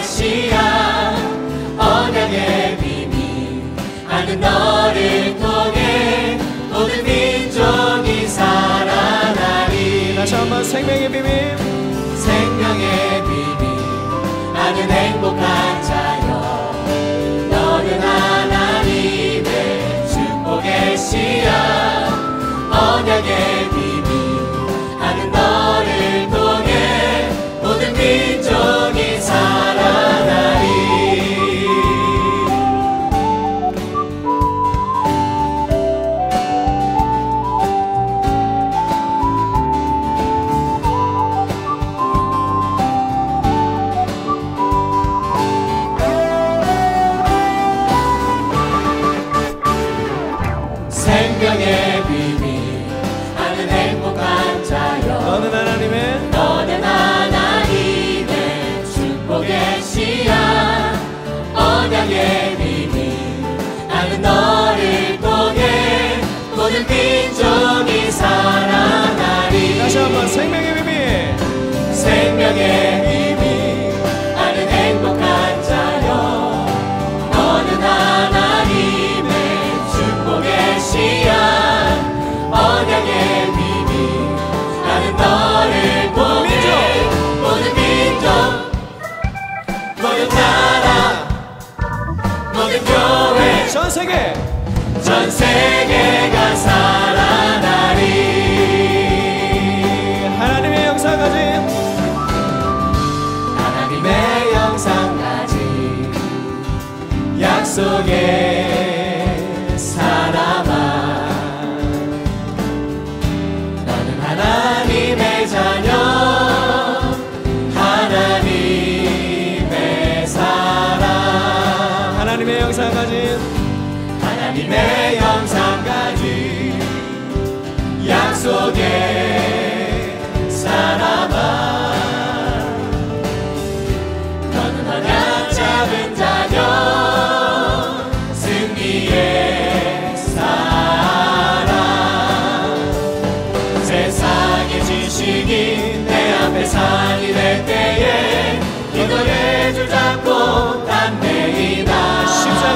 메시아 언약의 비밀 아는 너를 통해 모든 민족이 살아나리. 다시 한번 생명의 비밀 생명의 비밀 아는 행복한 자여 너는 하나님의 축복의 씨앗 언약의 비밀 아는 너를 통해 모든 민족이 살아나리. 생명의 비밀 아는 행복한 자여 너는 하나님의 축복의 씨앗 언약의 비밀 아는 너를 통해 모든 민족이 살아나리. 다시 한번 생명의 비밀 생명의 비밀 아는 행복한 자여 너는 하나님의 축복의 씨앗 언약의 비밀 나는 너를 통해 모든 민족 모든 나라 모든 교회 전 세계가 살아나리. 하나님의 영상 가진 하나님의 영상 가진 약속의 사람아 너는 하나님의 자녀 하나님의 사람 하나님의 영상 가진 하나님의 영상 가진 약속의 사람아 너는 언약 잡은 자녀 승리의 사람 세상의 지식이 내 앞에 산이 될 때에 기도의 줄 잡고 담대히나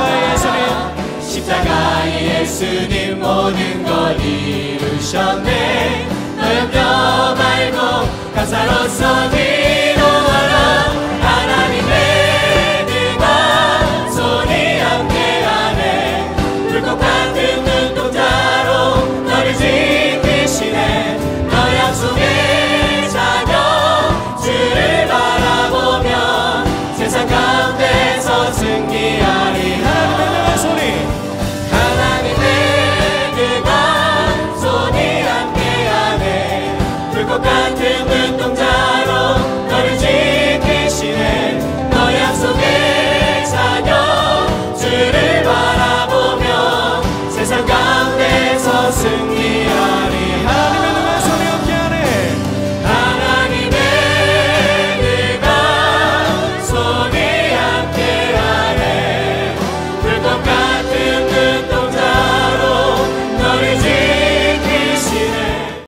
십자가의 예수님 모든 걸 이루셨네. 너 염려 말고 감사로서